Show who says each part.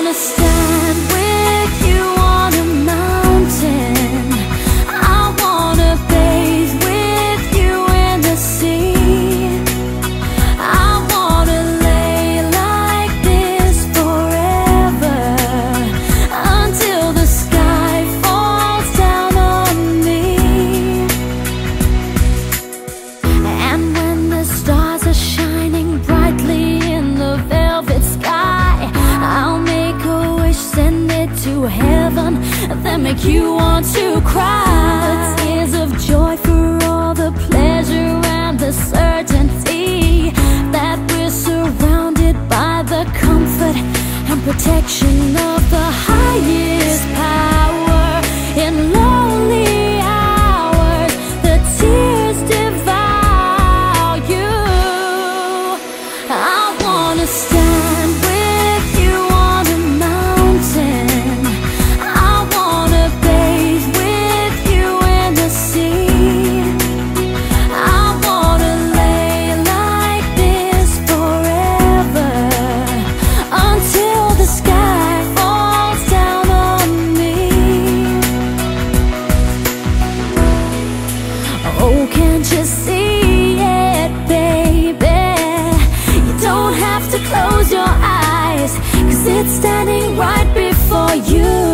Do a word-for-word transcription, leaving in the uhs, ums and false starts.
Speaker 1: wanna stand with you on a mountain. I wanna bathe with you in the sea. I wanna lay like this forever, until the sky falls down on me. And when the stars are shining brightly in the velvet sky, I'll make a wish, send it to heaven, then make you want to cry. The tears of joy for all the pleasure and the certainty that we're surrounded by the comfort and protection of the highest power. In lonely hours, the tears devour you. I wanna stand with you on a mountain. I wanna bathe with you in the sea. I wanna lay like this forever, until the sky falls down on me. Oh, can't you see it, baby? You don't have to close your eyes, 'cause it's standing right before you.